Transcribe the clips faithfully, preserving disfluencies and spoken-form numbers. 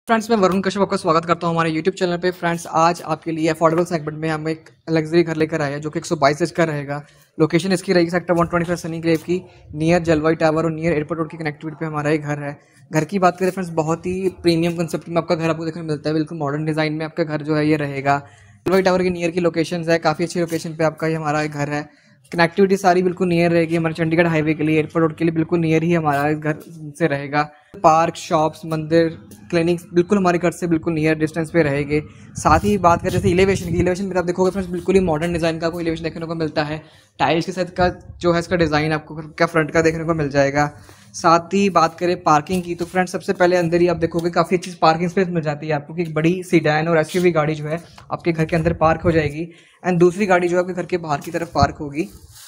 Friends मैं वरुण कश्यप आपका स्वागत करता हूं हमारे यूट्यूब चैनल पे। फ्रेंड्स आज आपके लिए अफोर्डेबल सेगमेंट में हम एक लग्जरी घर लेकर आए हैं जो कि एक सौ बाईस गज का रहेगा। लोकेशन इसकी रहेगी सेक्टर एक सौ पच्चीस सनी ग्रेव की नियर जलवाई टावर और नियर एयरपोर्ट रोड की कनेक्टिविटी पे हमारा ये घर है। घर की बात करें फ्रेंड्स, बहुत ही प्रीमियम कंसेप्ट में आपका घर आपको देखने को मिलता है। बिल्कुल मॉडर्न डिजाइन में आपका घर जो है ये रहेगा। जलवाई टावर के नियर की लोकेशन है, काफ़ी अच्छी लोकेशन पे आपका ये हमारा घर है। कनेक्टिविटी सारी बिल्कुल नियर रहेगी हमारे चंडीगढ़ हाईवे के लिए, एयरपोर्ट रोड के लिए बिल्कुल नियर ही हमारा घर से रहेगा। पार्क, शॉप्स, मंदिर, क्लिनिक्स बिल्कुल हमारे घर से बिल्कुल नियर डिस्टेंस पे रहेंगे। साथ ही बात करें जैसे इलेवेशन की, इलेवेशन में आप देखोगे फ्रेंड्स बिल्कुल ही मॉडर्न डिज़ाइन का आपको इलेवेशन देखने को मिलता है। टाइल्स के साथ का जो है इसका डिज़ाइन आपको क्या फ्रंट का देखने को मिल जाएगा। साथ ही बात करें पार्किंग की तो फ्रेंड्स सबसे पहले अंदर ही आप देखोगे काफ़ी अच्छी पार्किंग स्पेस मिल जाती है आपको कि एक बड़ी सीडान और एसयूवी गाड़ी जो है आपके घर के अंदर पार्क हो जाएगी एंड दूसरी गाड़ी जो है आपके घर के बाहर की तरफ पार्क होगी।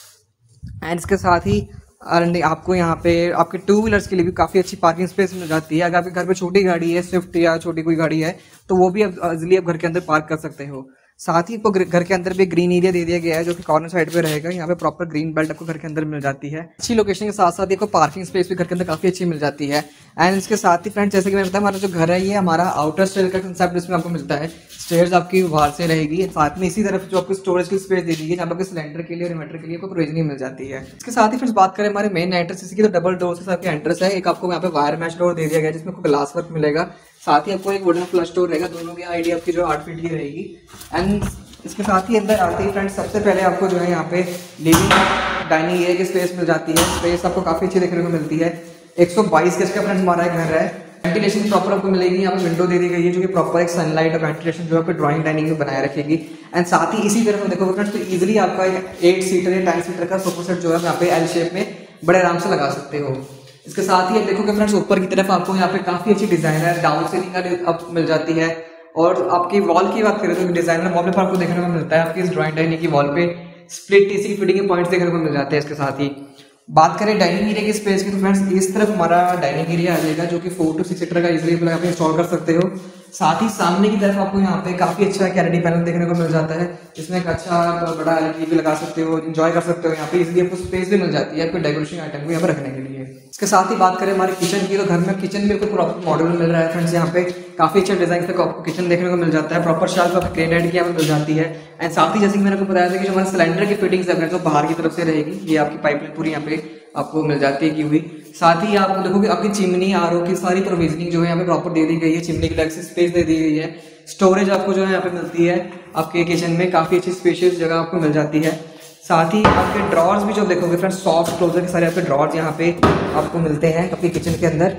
एंड इसके साथ ही आपको यहाँ पे आपके टू व्हीलर्स के लिए भी काफ़ी अच्छी पार्किंग स्पेस मिल जाती है। अगर आपके घर पे छोटी गाड़ी है, स्विफ्ट या छोटी कोई गाड़ी है, तो वो भी आप इजीली आप घर के अंदर पार्क कर सकते हो। साथ ही आपको घर के अंदर भी ग्रीन एरिया दे दिया गया है जो कि कॉर्नर साइड पे रहेगा। यहाँ पे प्रॉपर ग्रीन बेल्ट आपको घर के अंदर मिल जाती है। अच्छी लोकेशन के साथ साथ आपको पार्किंग स्पेस भी घर के अंदर काफ़ी अच्छी मिल जाती है। एंड इसके साथ ही फ्रेंड्स जैसे कि मैंने बताया, हमारा जो घर है ये हमारा आउटर स्टेयर का कंसेप्ट इसमें आपको मिलता है। स्टेयर्स आपकी बाहर से रहेगी, साथ में इसी तरफ जो आपको स्टोरेज की स्पेस दे दी है जहाँ पर सिलेंडर के लिए और इन्वर्टर के लिए आपको प्रोविजनिंग मिल जाती है। इसके साथ ही फ्रेंड्स बात करें हमारे मेन एंट्रेंस की, तो डबल डोर के साथ एंट्रेंस है। एक आपको यहाँ पे वायर मैच डोर दे दिया गया है जिसमें आपको ग्लास वर्क मिलेगा। साथ ही आपको एक वुडन फ्लश डोर रहेगा, दोनों की आईडी आपकी जो आठ फीट की रहेगी। एंड इसके साथ ही अंदर आते ही फ्रेंड्स सबसे पहले आपको जो है यहाँ पे लिविंग डाइनिंग एरिया की स्पेस मिल जाती है। स्पेस आपको काफ़ी अच्छी देखने को मिलती है। एक सौ बाईस गज का फ्रेंड्स हमारा घर है। वेंटिलेशन प्रॉपर आपको मिलेगी, यहाँ पे विंडो दे दी गई है जो कि प्रॉपर एक सनलाइट और वेंटिलेशन जो है ड्राइंग डाइनिंग में बनाए रखेगी। एंड साथ ही इसी तरफ देखोगे फ्रेंड्स तो इजीली आपका एट सीटर या टेन सीटर का सोफा सेट जो है यहाँ पे एल शेप में बड़े आराम से लगा सकते हो। इसके साथ ही आप देखोगे फ्रेंड्स ऊपर की तरफ आपको यहाँ पे काफ़ी अच्छी डिजाइनर डाउन सीलिंग अब मिल जाती है। और आपकी वॉल की बात करें तो डिजाइनर वॉलपेपर आपको देखने को मिलता है। आपकी इस ड्राइंग डाइनिंग की वॉल पे स्प्लिट टीसी फिटिंग के पॉइंट्स देखने को मिल जाते हैं। इसके साथ ही बात करें डाइनिंग एरिया की स्पेस की तो फ्रेंड्स इस तरफ हमारा डाइनिंग एरिया आ जाएगा जो कि फोर टू सिक्स सीटर का इजीली आप इंस्टॉल कर सकते हो। साथ ही सामने की तरफ आपको यहाँ पे काफी अच्छा कैरेडी पैनल देखने को मिल जाता है जिसमें एक अच्छा बड़ा एलईडी भी लगा सकते हो, एंजॉय कर सकते हो। यहाँ पे इजीली आपको स्पेस भी मिल जाती है आपको डेकोरेशन आइटम को यहाँ पर रखने के लिए। इसके साथ ही बात करें हमारे किचन की तो घर में किचन भी आपको प्रॉपर मॉडल मिल रहा है फ्रेंड्स। यहाँ पे काफी अच्छा डिजाइन तक आपको किचन देखने को मिल जाता है। प्रॉपर शेल्फ आपको ग्रेनाइट की यहाँ पे मिल जाती है। एंड साथ ही जैसे कि मैंने आपको बताया था कि जो हमारे सिलेंडर की फिटिंग्स है तो बाहर की तरफ से रहेगी, ये आपकी पाइपलाइन पूरी यहाँ पे आपको मिल जाती है की हुई। साथ ही आप देखोगे आपकी चिमनी आर ओ की सारी प्रोविजनिंग जो है यहाँ पे प्रॉपर दे दी गई है। चिमनी की अलग से स्पेस दे दी गई है। स्टोरेज आपको जो है यहाँ पे मिलती है आपके किचन में, काफी अच्छी स्पेशियस जगह आपको मिल जाती है। साथ ही आपके ड्रॉर्स भी जो देखोगे फ्रेंड्स सॉफ्ट क्लोजर के सारे आपके ड्रॉर्स यहाँ पे आपको मिलते हैं आपके किचन के अंदर।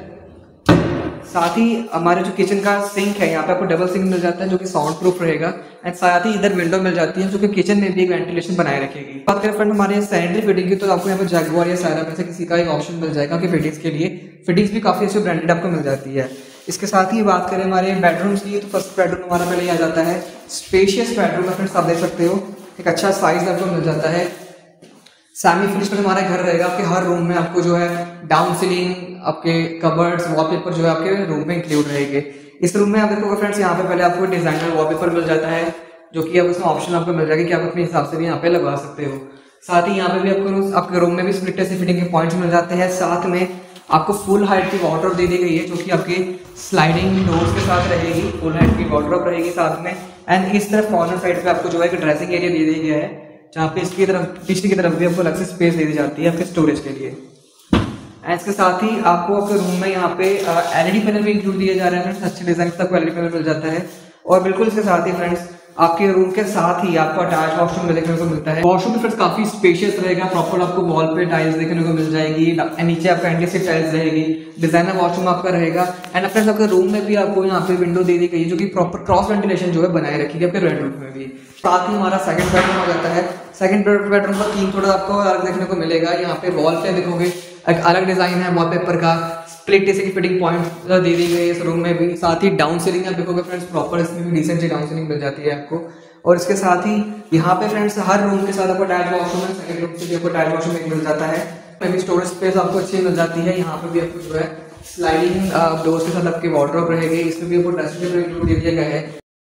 साथ ही हमारे जो किचन का सिंक है यहाँ पे आपको डबल सिंक मिल जाता है जो कि साउंड प्रूफ रहेगा। एंड साथ ही इधर विंडो मिल जाती है जो कि किचन में भी एक वेंटिलेशन बनाए रखेगी। बात करें फ्रेंड हमारे सैनिटरी फिटिंग की तो आपको यहाँ पे जैगुआर या सायरा में से किसी का एक ऑप्शन मिल जाएगा कि फिटिंग्स के लिए। फिटिंग्स भी काफी अच्छी ब्रांडेड आपको मिल जाती है। इसके साथ ही बात करें हमारे बेडरूम्स की तो फर्स्ट बेडरूम हमारा पहले आ जाता है। स्पेशियस बेडरूम है फ्रेंड्स, आप देख सकते हो एक अच्छा साइज आपको मिल जाता है। सेमी फिनिश में हमारा घर रहेगा। आपके हर रूम में आपको जो है डाउन सीलिंग, आपके कबर्ड्स, वॉलपेपर जो है आपके रूम में इंक्लूड रहेंगे। इस रूम में आप देखोगे फ्रेंड्स यहाँ पे पहले आपको डिजाइनर वॉलपेपर मिल जाता है जो कि अब उसमें ऑप्शन आपको मिल जाएगा कि आप अपने हिसाब से भी यहाँ पे लगवा सकते हो। साथ ही यहाँ पे भी आपको आपके रूम में भी स्प्लिट ऐसे फिटिंग के पॉइंट्स मिल जाते हैं। साथ में आपको फुल हाइट की वार्डरोब दे दी गई है जो कि आपके स्लाइडिंग डोर्स के साथ रहेगी। फुल हाइट की वार्डरोब रहेगी साथ में। एंड इस तरफ कॉर्नर साइड पे आपको जो है एक ड्रेसिंग एरिया दे दिया गया है जहाँ पे इसकी तरफ पिछली की तरफ भी आपको अलग से स्पेस दे दी जाती है आपके स्टोरेज के लिए। एंड इसके साथ ही आपको आपके रूम में यहाँ पे एलईडी पैनल भी इंक्लूड दिया जा रहा है फ्रेंड्स। अच्छे डिजाइन तक एलईडी पैनल मिल जाता है। और बिल्कुल इसके साथ ही फ्रेंड्स आपके रूम के साथ ही आपको अटैच वॉशरूम देखने को मिलता है। वॉशरूम फ्रेंड्स काफी स्पेशियस रहेगा। प्रॉपर आपको वॉल पे टाइल्स देखने को मिल जाएगी। नीचे आपका एंटीस्टिक टाइल्स रहेगी। डिजाइनर वॉशरूम आपका रहेगा। एंड फ्रेंड्स आपके रूम में भी आपको यहाँ पे विंडो दे दी गई है जो कि प्रॉपर क्रॉस वेंटिलेशन जो है बनाए रखी है आपके बेडरूम में भी। साथ ही हमारा सेकंड बेडरूम आ जाता है। सेकंड बेडरूम का थीम थोड़ा आपको अलग देखने को मिलेगा। यहाँ पे वॉल पे देखोगे एक अलग डिजाइन है वॉलपेपर का। स्प्लिट टीसी की फिटिंग पॉइंट दे दी गई है इस रूम में भी। साथ ही डाउन सीलिंग आप देखोगे फ्रेंड्स प्रॉपर इसमें भी डिसेंट डाउन सीलिंग मिल जाती है आपको। और इसके साथ ही यहाँ पे फ्रेंड्स हर रूम के साथ आपको अटैच वॉशरूम है। सेकंड रूम से भी आपको अटैच वॉशरूम मिल जाता है। में भी स्टोरेज स्पेस आपको अच्छी मिल जाती है। यहाँ पे भी आपको जो है स्लाइडिंग डोर्स के साथ आपकी वार्डरोब रहेगी। इसमें भी आपको ड्रेसिंग टेबल इंक्लूड दे दिया गया है।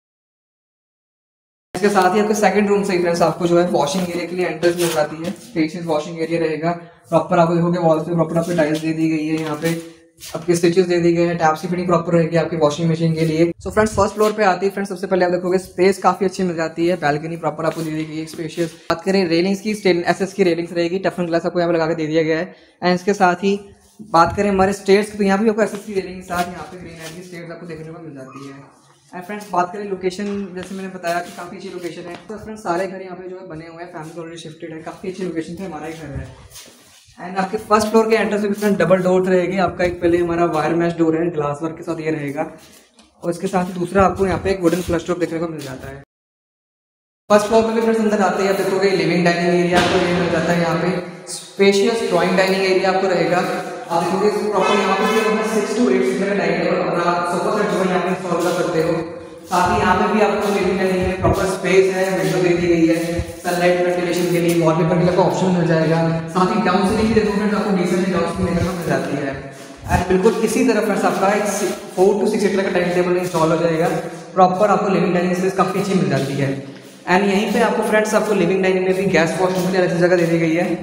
इसके साथ ही आपके सेकंड रूम से ही फ्रेंड्स आपको जो है वॉशिंग एरिया के लिए एंट्रेंस मिल जाती है। स्पेशियस वॉशिंग एरिया रहेगा। प्रॉपर आपको देखोगे वॉल पे प्रॉपर आपको टाइल्स दे दी गई है। यहाँ पे आपके स्विचेस दे दी गए हैं, टैप्स की फिटिंग प्रॉपर रहेगी आपकी वॉशिंग मशीन के लिए। सो फ्रेंड्स फर्स्ट फ्लोर पे आती है फ्रेंड्स, सबसे पहले आप देखोगे स्पेस काफी अच्छी मिल जाती है, बैल्कनी प्रॉपर आपको दे दी गई है स्पेशियस। बात करें रेलिंग्स की, एसएस की रेलिंग्स रहेगी, टफन ग्लास आपको यहाँ पे लगा के दे दिया गया है। एंड इसके साथ ही बात करें हमारे स्टेयर्स की, तो यहाँ भी आपको एसएस की रेलिंग के साथ यहाँ पे ग्रीन की स्टेयर्स आपको देखने को मिल जाती है। एंड फ्रेंड्स बात करें लोकेशन, जैसे मैंने बताया कि काफ़ी अच्छी लोकेशन है। तो फ्रेंड्स सारे घर यहाँ पे जो है बने हुए हैं, फैमिली ऑलरेडी शिफ्टेड है, काफ़ी अच्छी लोकेशन पे हमारा ही घर है। एंड आपके फर्स्ट फ्लोर के एंट्रेंस में फ्रेंड डबल डोर रहेगी आपका। एक पहले हमारा वायर मैश डोर है, ग्लास वर्क के साथ ये रहेगा, और इसके साथ ही दूसरा आपको यहाँ पे एक वुडन फ्लश डोर देखने को मिल जाता है। फर्स्ट फ्लोर में भी फ्रेंड्स अंदर आते हैं आप देखोगे लिविंग डाइनिंग एरिया आपको ये मिल जाता है। यहाँ पे स्पेशियस ड्राइंग डाइनिंग एरिया आपको रहेगा। आप देखोगे प्रॉपर यहाँ पे सिक्स टू एट सीटर का डाइनिंग टेबल अपना सोफा सेट जो है यहाँ पे इंस्टॉल कर सकते हो। साथ ही यहाँ पे भी आपको लिविंग डाइनिंग में प्रॉपर स्पेस है, विंडो दे दी गई है सनलाइट वेंटिलेशन के लिए, वॉलपेपर के लिए ऑप्शन मिल जाएगा। साथ ही डाउन सीलिंग भी देखोगे आपको डिसेंट डाउन सीलिंग देखने को मिल जाती है। एंड बिल्कुल इसी तरह फ्रेंड्स आपका एक फोर टू सिक्स सीटर का डाइनिंग टेबल इंस्टॉल हो जाएगा। प्रॉपर आपको लिविंग डाइनिंग स्पेस काफी अच्छी मिल जाती है। एंड यहीं पे आपको फ्रेंड्स आपको लिविंग डाइनिंग में भी गैस वॉशरूम के लिए अच्छी जगह दे दी गई है।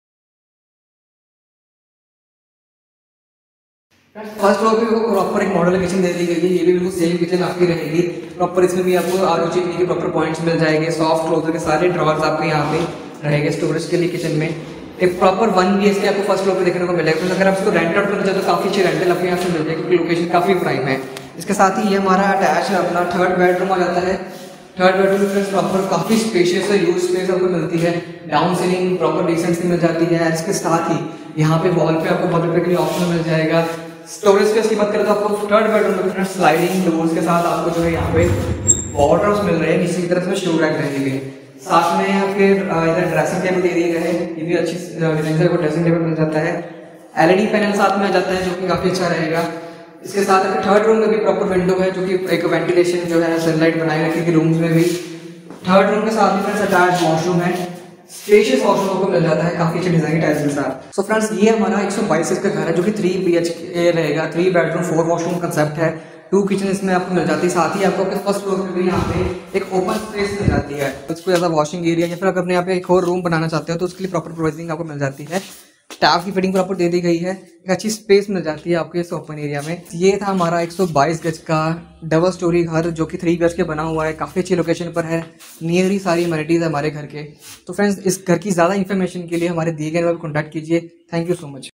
फर्स्ट फ्लोर पे प्रॉपर एक मॉडल किचन दे दी गई है, ये भी बिल्कुल सेम किचन आपकी रहेगी। प्रॉपर इसमें भी आपको आर ओ चिमनी के प्रॉपर पॉइंट्स मिल जाएंगे, सॉफ्ट क्लोजर के सारे ड्रॉर्स आपको यहाँ पे रहेंगे स्टोरेज के लिए किचन में। एक प्रॉपर वन बी एच के आपको फर्स्ट फ्लोर पे देखने को मिलेगा। तो अगर आप इसको रेंट आउट करना चाहते तो काफी अच्छी रेंटल आपको यहाँ से मिल जाएगी, क्योंकि लोकेशन काफी प्राइम है। इसके साथ ही ये हमारा अटैच है अपना थर्ड बेडरूम आ जाता है। थर्ड बेडरूम में प्रॉपर काफी स्पेशियस है, यूज स्पेस आपको मिलती है, डाउन सीलिंग प्रॉपर डिसेंट सी मिल जाती है। इसके साथ ही यहाँ पे वॉल पे आपको वॉलपेपर के लिए ऑप्शन मिल जाएगा। स्टोरेज स्पेस की बात करें तो आपको थर्ड बेडरूम में स्लाइडिंग डोर्स के साथ आपको जो है यहाँ पे वार्डरोब्स मिल रहे हैं, नीचे की तरफ में शू रैक रहेंगे। साथ में फिर इधर ड्रेसिंग टेबल दे दिए गए हैं, ये भी अच्छी डिजाइन से ड्रेसिंग टेबल मिल जाता है। एलईडी पैनल साथ में आ जाता है जो कि काफी अच्छा रहेगा। इसके साथ थर्ड रूम में भी प्रॉपर विंडो है जो कि एक वेंटिलेशन जो है सनलाइट बनाए रखेगी रूम्स में भी। थर्ड रूम के साथ में अटैच वॉशरूम है, स्पेशियस वॉशरूम को मिल जाता है काफी अच्छे डिजाइन टाइल्स के साथ। सो फ्रेंड्स ये हमारा एक सौ बाईस का घर है जो कि थ्री बी एच के रहेगा, three bedroom four washroom concept है, टू किचन इसमें आपको मिल जाती है। साथ ही आपको फर्स्ट फ्लोर पे भी यहाँ पे एक ओपन स्पेस मिल जाती है, उसको एज अ वॉशिंग एरिया या फिर अगर अपने यहाँ पे एक और रूम बनाना चाहते हो तो उसके लिए प्रॉपर प्रोविजनिंग आपको मिल जाती है। टैप की फिटिंग प्रॉपर दे दी गई है, एक अच्छी स्पेस मिल जाती है आपको इस ओपन एरिया में। ये था हमारा एक सौ बाईस गज का डबल स्टोरी घर जो कि थ्री गज के बना हुआ है, काफी अच्छी लोकेशन पर है, नियर ही सारी अमेनिटीज है हमारे घर के। तो फ्रेंड्स इस घर की ज्यादा इन्फॉर्मेशन के लिए हमारे दिए गए नंबर पर कॉन्टैक्ट कीजिए। Thank you so much.